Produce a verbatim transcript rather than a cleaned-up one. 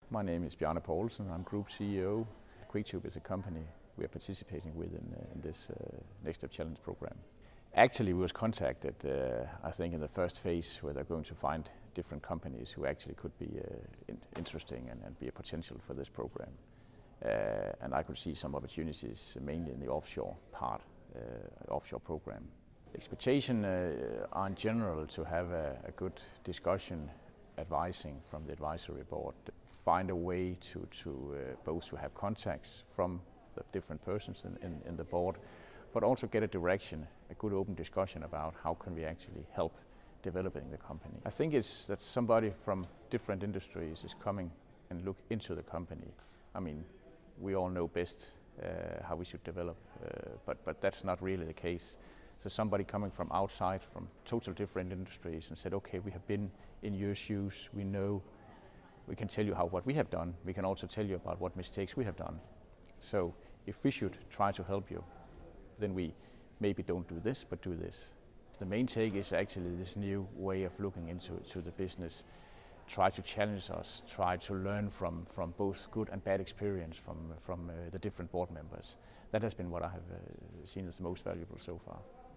My name is Bjarne Poulsen. I'm Group C E O. QuickTube is a company we are participating with in, uh, in this uh, Next Step Challenge program. Actually, we was contacted, uh, I think, in the first phase where they're going to find different companies who actually could be uh, in interesting and, and be a potential for this program. Uh, and I could see some opportunities mainly in the offshore part, uh, offshore program. Expectation uh, are in general to have a, a good discussion, advising from the advisory board, find a way to, to uh, both to have contacts from the different persons in, in, in the board, but also get a direction, a good open discussion about how can we actually help developing the company. I think it's that somebody from different industries is coming and look into the company. I mean, we all know best uh, how we should develop, uh, but, but that's not really the case. So somebody coming from outside, from total different industries, and said, okay, we have been in your shoes, we know, we can tell you how what we have done, we can also tell you about what mistakes we have done. So if we should try to help you, then we maybe don't do this, but do this. The main take is actually this new way of looking into to the business, try to challenge us, try to learn from, from both good and bad experience from, from uh, the different board members. That has been what I have uh, seen as the most valuable so far.